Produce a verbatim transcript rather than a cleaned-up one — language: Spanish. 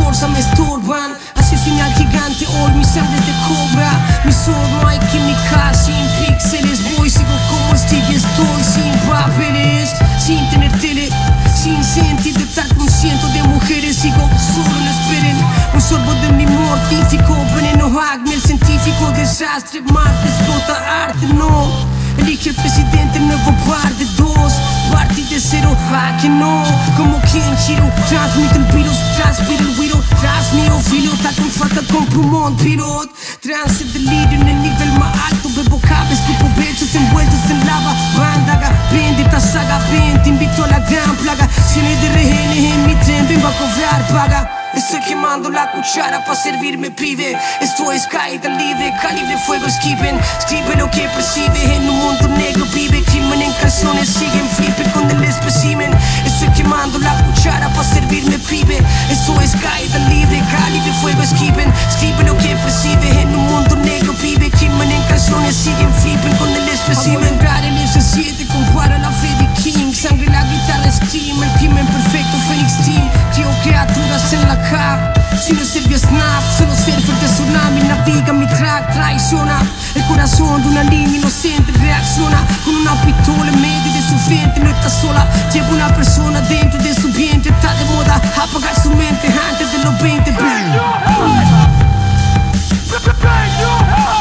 fuerza me estorban. Asesino al gigante, hoy mi sangre te cobra. Mi sol no hay química, sin píxeles. Voy, sigo como Steve, estoy sin papeles, sin tener tele, sin sentir de estar con cientos de mujeres. Sigo solo, no esperen un sorbo de mi mortífico veneno. Acme, el científico desastre. Marte explota arte, no. Elige el presidente, nuevo par de dos. Partí de cero, ah que no. Como Kenshiro, transmite el virus, transpira el virus. Tras mío, filo, tal con falta con pulmón, pilot. Trance el delirio en el nivel más alto. Bebo cables, escupo pechos envueltos en lava. Bandaga, bendita saga, ven, te invito a la gran plaga. Cienes de rehenes en mi tren, vengo a cobrar, paga. Estoy quemando la cuchara pa' servirme, pibe. Esto es caída libre, calibre, fuego, esquiven. Escribe lo que percibe, en un mundo negro vive. Crimen en canciones, siguen flipping con el espécimen. Estoy quemando la cuchara pa' servirme, pibe. Esto es caída libre, calibre, fuego, esquiven. Escribe lo que percibe, en un mundo negro vive. Crimen en canciones, siguen flipping con el espécimen. A entrar el S siete, compara la fe de King. Sangre, la guitarra, scream, el crimen perfecto, Phoenix Team. Creo criaturas en la si no sirve snap, solo surfer de tsunami. Naviga mi track, traiciona el corazón de una niña inocente. Reacciona con una pistola en medio de su frente. No está sola, lleva una persona dentro de su vientre. Está de moda apagar su mente antes de los veinte.